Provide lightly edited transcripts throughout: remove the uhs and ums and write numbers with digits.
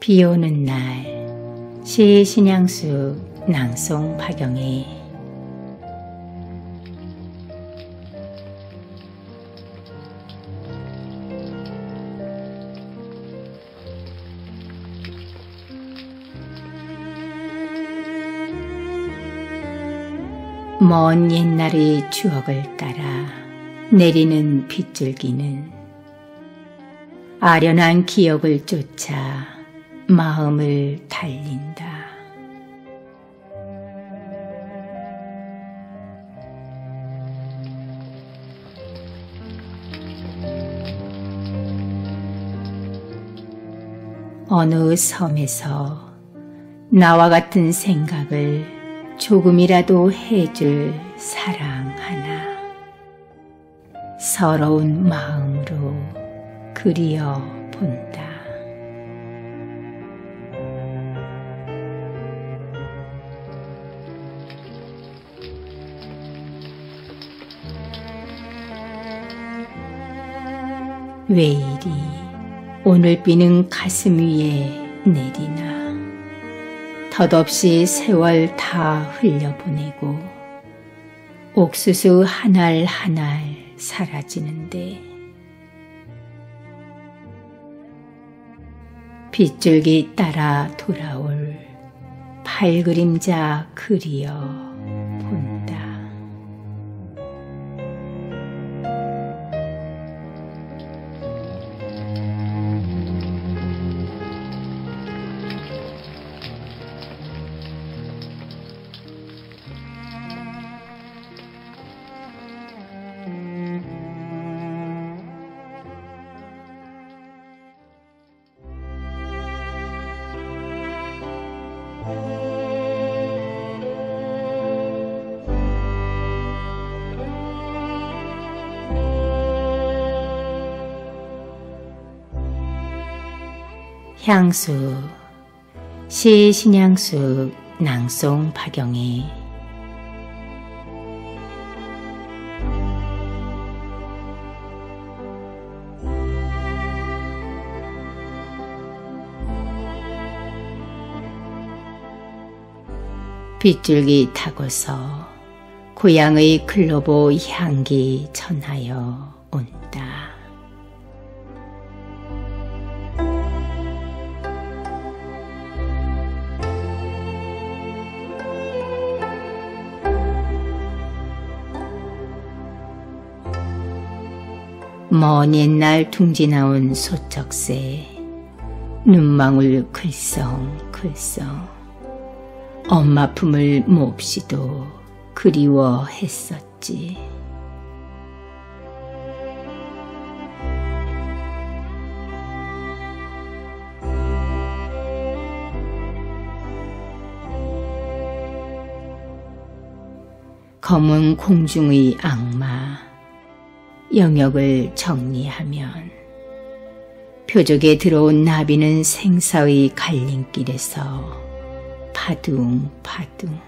비 오는 날 시신향수 낭송 박영애. 먼 옛날의 추억을 따라 내리는 빗줄기는 아련한 기억을 쫓아 마음을 달린다. 어느 섬에서 나와 같은 생각을 조금이라도 해줄 사랑 하나, 서러운 마음으로 그리어 본다. 왜 이리 오늘 비는 가슴 위에 내리나. 덧없이 세월 다 흘려보내고 옥수수 한 알 한 알 사라지는데 빗줄기 따라 돌아올 팔그림자 그리어 본다. 향수 시신향수 낭송 박영애. 빗줄기 타고서 고향의 클로버 향기 전하여 온다. 먼 옛날 둥지 나온 소쩍새 눈망울 글썽글썽 엄마 품을 몹시도 그리워했었지. 검은 공중의 악마 영역을 정리하면 표적에 들어온 나비는 생사의 갈림길에서 파둥파둥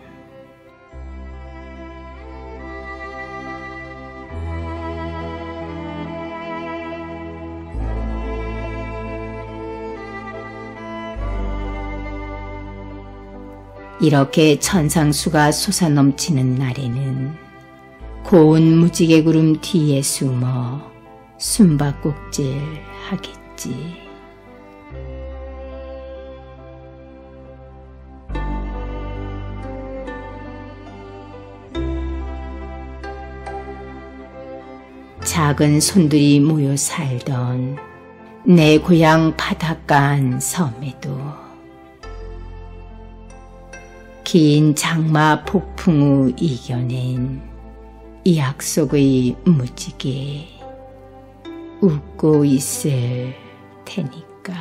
이렇게 천상수가 솟아넘치는 날에는 고운 무지개 구름 뒤에 숨어 숨바꼭질 하겠지. 작은 손들이 모여 살던 내 고향 바닷가한 섬에도 긴 장마 폭풍 후 이겨낸 이 약속의 무지개 웃고 있을 테니까.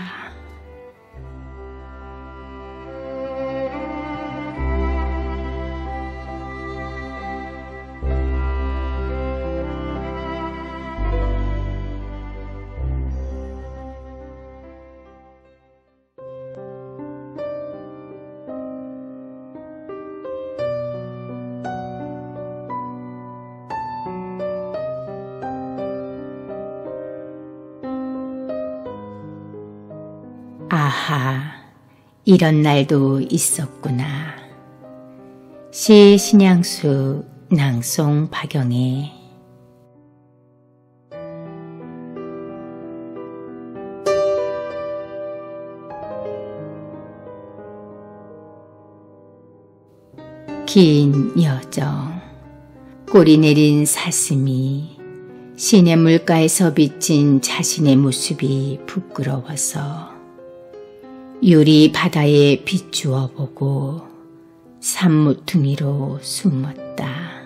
아하, 이런 날도 있었구나. 시 신양수 낭송 박영애. 긴 여정, 꼬리 내린 사슴이 시내 물가에서 비친 자신의 모습이 부끄러워서 유리 바다에 비추어 보고 산모퉁이로 숨었다.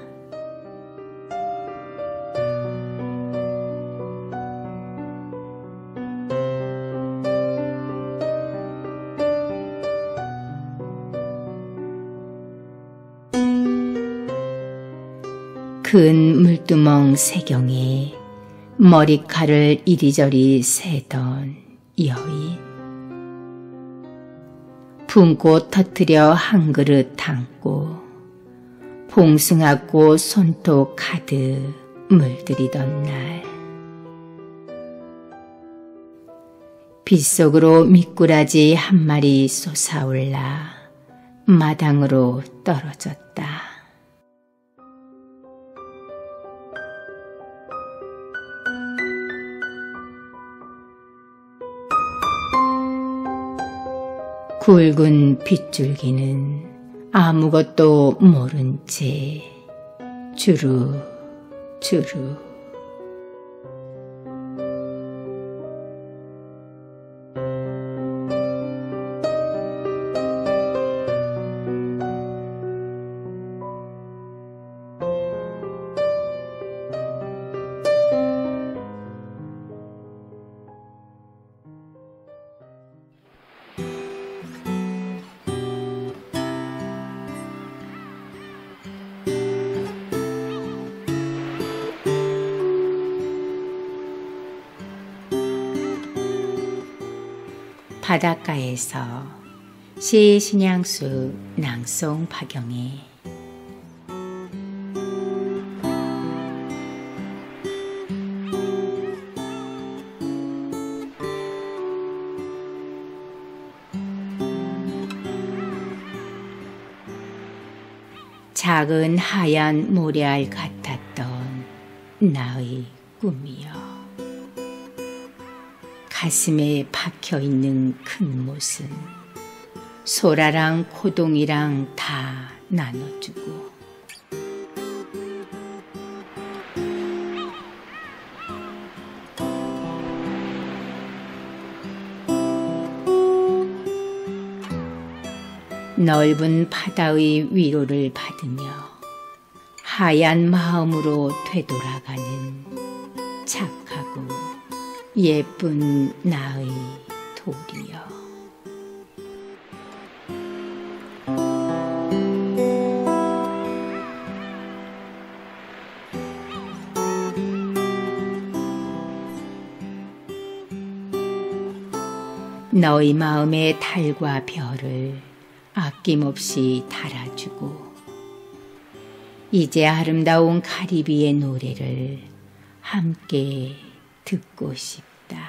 큰 물두멍 세경에 머리칼을 이리저리 세던 여인. 분꽃 터뜨려 한 그릇 담고 봉숭아꽃 손톱 가득 물들이던 날. 빗속으로 미꾸라지 한 마리 솟아올라 마당으로 떨어졌다. 굵은 빗줄기는 아무것도 모른 채 주룩 주룩. 바닷가에서 시 신양수 낭송 박영애. 작은 하얀 모래알 같았던 나의 꿈이여. 가슴에 박혀있는 큰 못은 소라랑 코동이랑 다 나눠주고 넓은 바다의 위로를 받으며 하얀 마음으로 되돌아가는 착하고 예쁜 나의 돌이여. 너의 마음의 달과 별을 아낌없이 달아주고 이제 아름다운 가리비의 노래를 함께 듣고 싶다.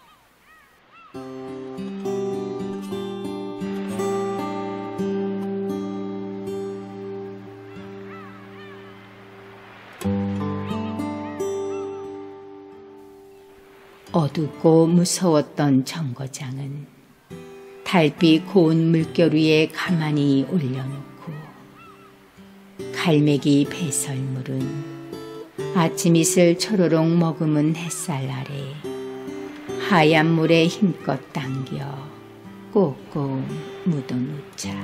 어둡고 무서웠던 정거장은 달빛 고운 물결 위에 가만히 올려놓고 갈매기 배설물은 아침 이슬 초로록 머금은 햇살 아래 하얀 물에 힘껏 당겨 꼭꼭 묻어놓자.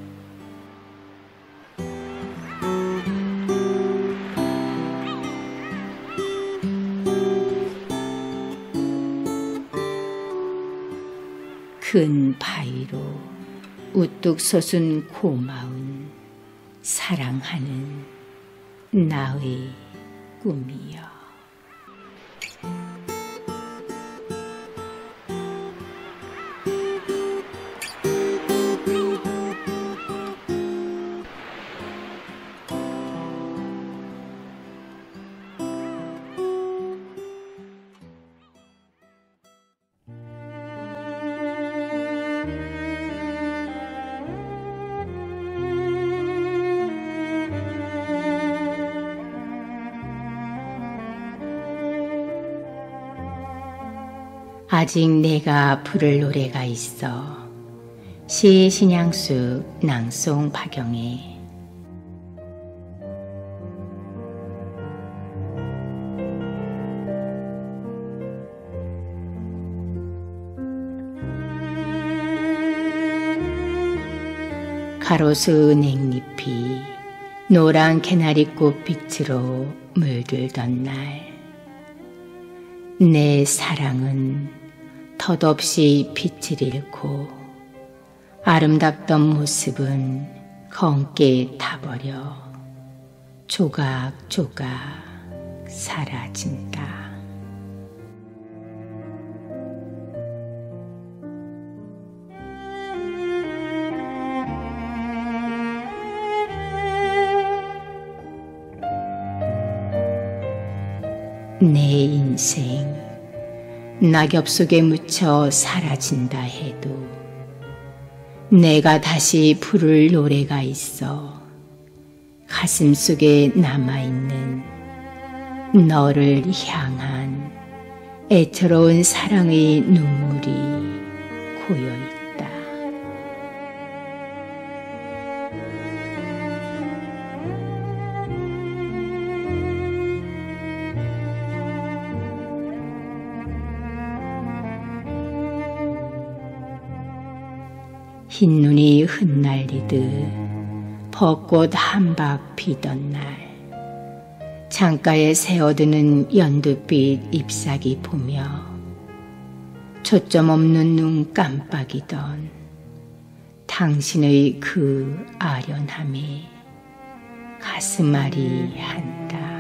큰 바위로 우뚝 솟은 고마운 사랑하는 나의 꿈이여. 아직 내가 부를 노래가 있어. 시 신향수 낭송 박영애. 가로수 냉잎이 노란 개나리꽃 빛으로 물들던 날, 내 사랑은 덧없이 빛을 잃고 아름답던 모습은 검게 타버려 조각조각 사라진다. 내 인생 낙엽 속에 묻혀 사라진다 해도 내가 다시 부를 노래가 있어. 가슴 속에 남아있는 너를 향한 애처로운 사랑의 눈물이 고여있다. 흰눈이 흩날리듯 벚꽃 한박 피던 날, 창가에 새어드는 연두빛 잎사귀 보며 초점 없는 눈 깜빡이던 당신의 그 아련함에 가슴앓이 한다.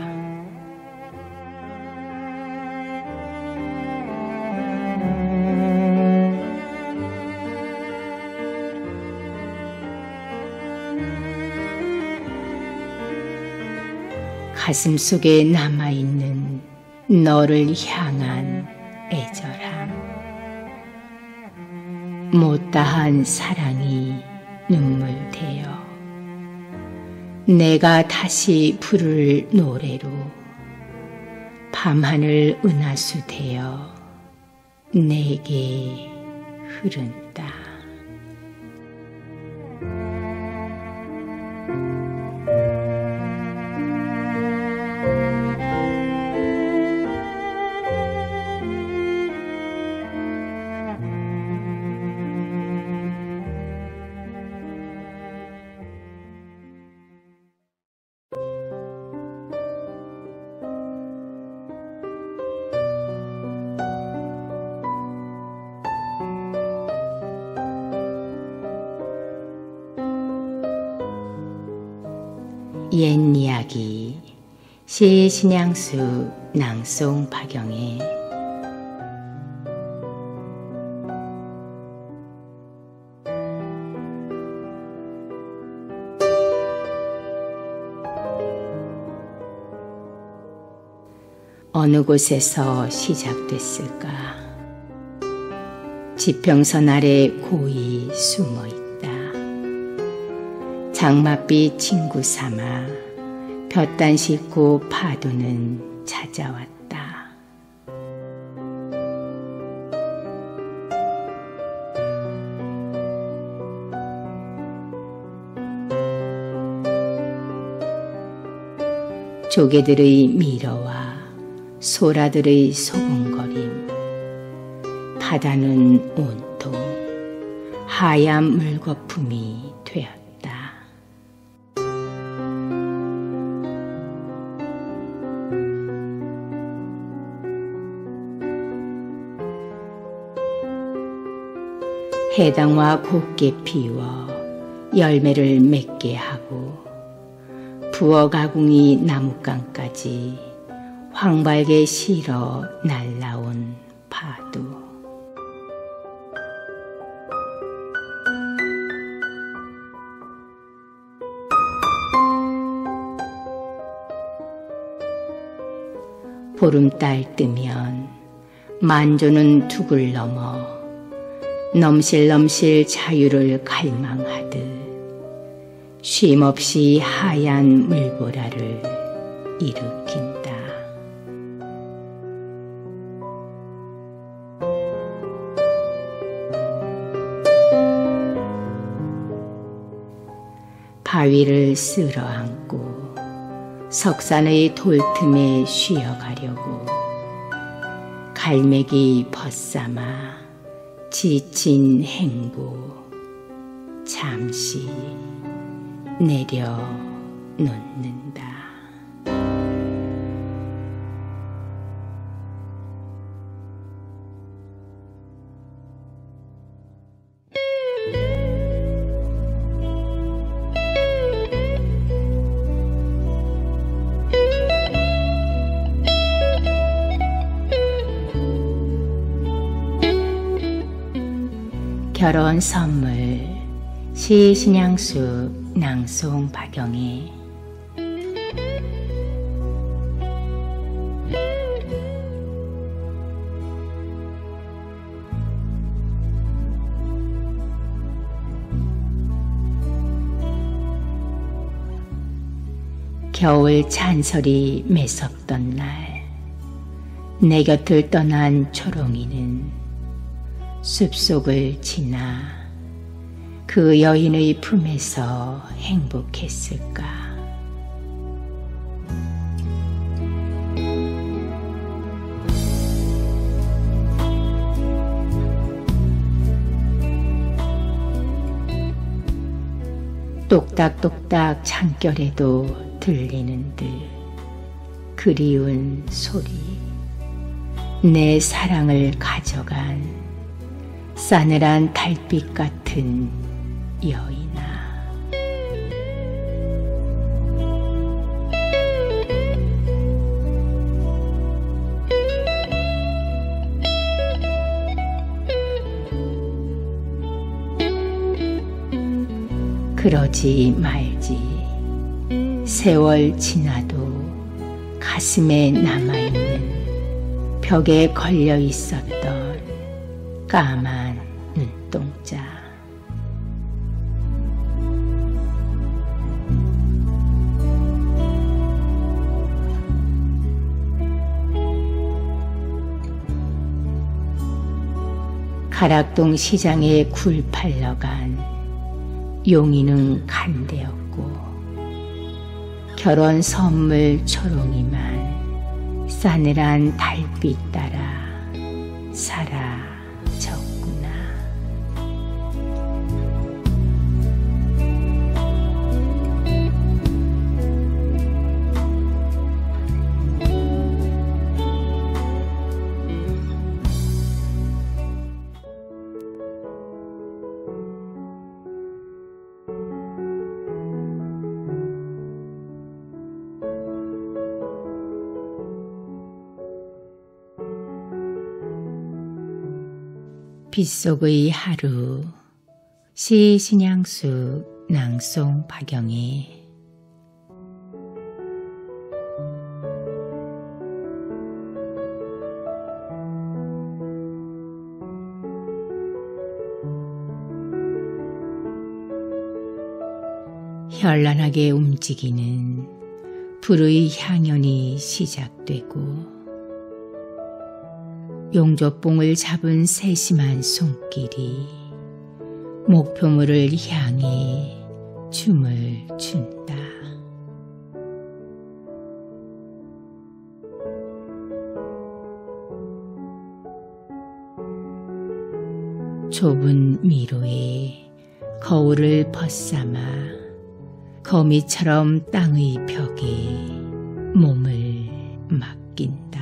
가슴 속에 남아있는 너를 향한 애절함, 못다한 사랑이 눈물 되어 내가 다시 부를 노래로 밤하늘 은하수 되어 내게 흐른다. 옛 이야기 시 신향수 낭송 박영애. 어느 곳에서 시작됐을까? 지평선 아래 고이 숨어있다. 장맛빛 친구 삼아 볕단 싣고 파도는 찾아왔다. 조개들의 미러와 소라들의 소곤거림, 바다는 온통 하얀 물거품이 되었다. 해당화 곱게 피워 열매를 맺게 하고 부어가궁이 나뭇강까지 황발게 실어 날라온 파도. 보름달 뜨면 만조는 둑을 넘어 넘실넘실 자유를 갈망하듯 쉼없이 하얀 물보라를 일으킨다. 바위를 쓸어 안고 석산의 돌틈에 쉬어가려고 갈매기 벗삼아 지친 행보 잠시 내려놓는다. 결혼 선물 시신양수 낭송 박영애. 겨울 찬설이 매섭던 날, 내 곁을 떠난 초롱이는 숲속을 지나 그 여인의 품에서 행복했을까. 똑딱똑딱 창결에도 들리는 듯 그리운 소리. 내 사랑을 가져간 싸늘한 달빛 같은 여인아. 그러지 말지. 세월 지나도 가슴에 남아있는 벽에 걸려 있었던 까만 눈동자. 가락동 시장에 굴 팔러 간 용인은 간대였고 결혼 선물 초롱이만 싸늘한 달빛 따라 사라졌구나. 빗속의 하루 시신양수 낭송 박영애. 현란하게 움직이는 불의 향연이 시작되고 용조뽕을 잡은 세심한 손길이 목표물을 향해 춤을 춘다. 좁은 미로에 거울을 벗삼아 거미처럼 땅의 벽에 몸을 맡긴다.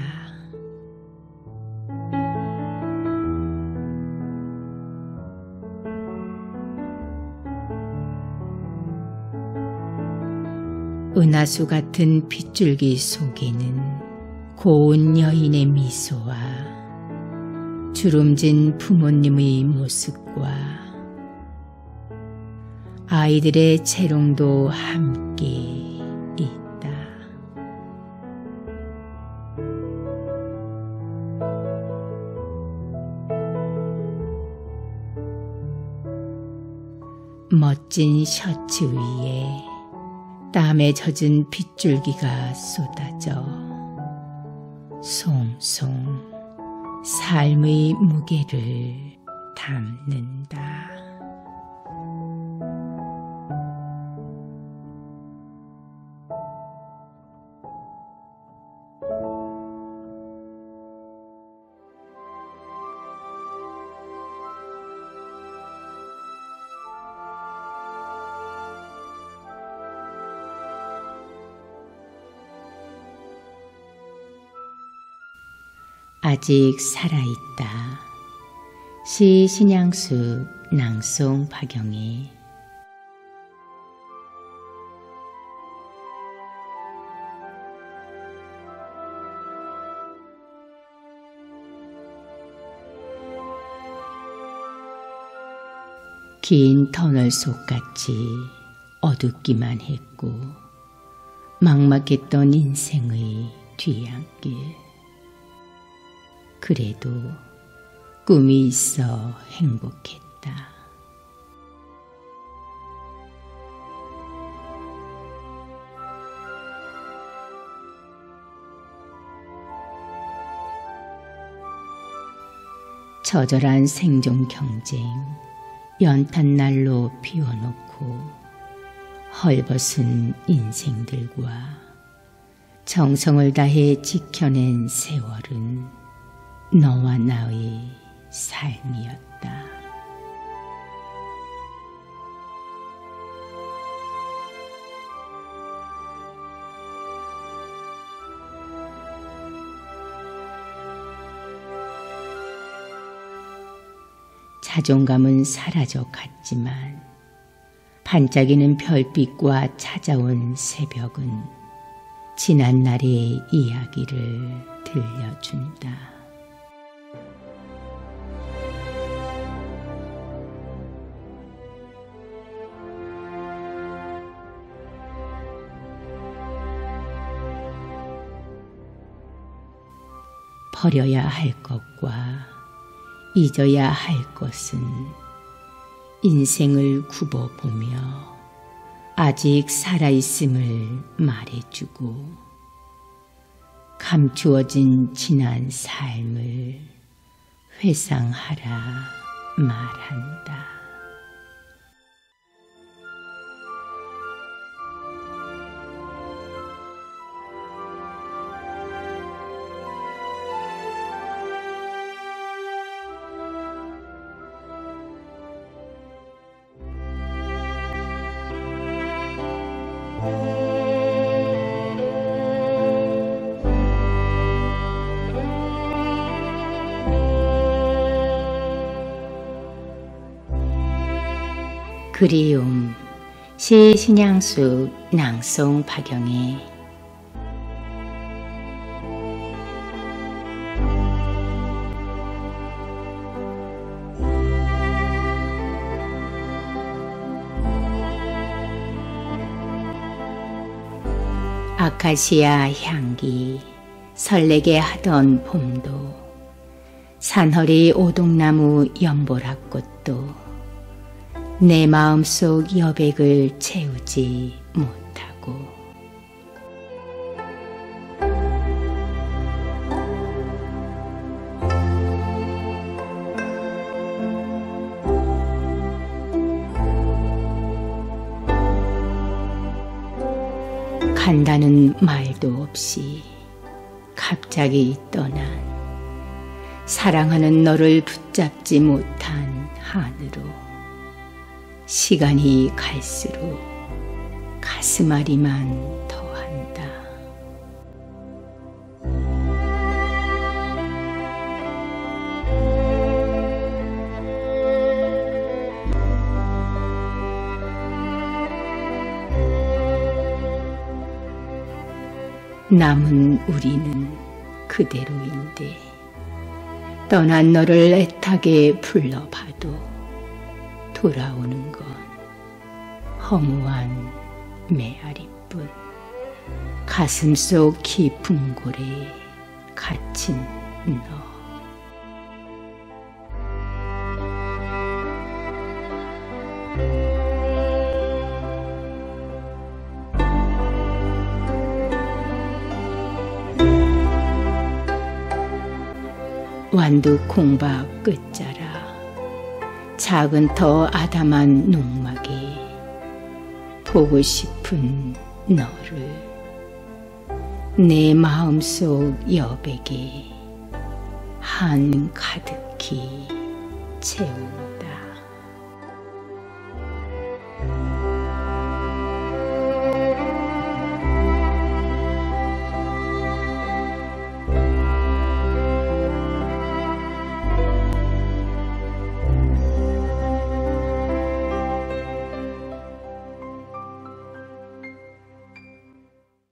은하수 같은 빗줄기 속에는 고운 여인의 미소와 주름진 부모님의 모습과 아이들의 재롱도 함께 있다. 멋진 셔츠 위에 땀에 젖은 빗줄기가 쏟아져 송송 삶의 무게를 담는다. 아직 살아있다. 시 신양수 낭송 박영희. 긴 터널 속같이 어둡기만 했고 막막했던 인생의 뒤안길. 그래도 꿈이 있어 행복했다. 처절한 생존 경쟁, 연탄난로 피워놓고 헐벗은 인생들과 정성을 다해 지켜낸 세월은 너와 나의 삶이었다. 자존감은 사라져 갔지만 반짝이는 별빛과 찾아온 새벽은 지난 날의 이야기를 들려준다. 버려야 할 것과 잊어야 할 것은 인생을 굽어보며 아직 살아있음을 말해주고 감추어진 지난 삶을 회상하라 말한다. 그리움. 시 신양수 낭송 박영희. 아카시아 향기 설레게 하던 봄도 산허리 오동나무 연보라꽃도 내 마음속 여백을 채우지 못하고 간다는 말도 없이 갑자기 떠난 사랑하는 너를 붙잡지 못한 한으로 시간이 갈수록 가슴앓이만 더한다. 남은 우리는 그대로인데 떠난 너를 애타게 불러봐도 돌아오는 건 허무한 메아리뿐. 가슴속 깊은 골에 갇힌 너. 완두 콩밥 끝자락 작은 터 아담한 농막에 보고 싶은 너를 내 마음속 여백에 한 가득히 채운다.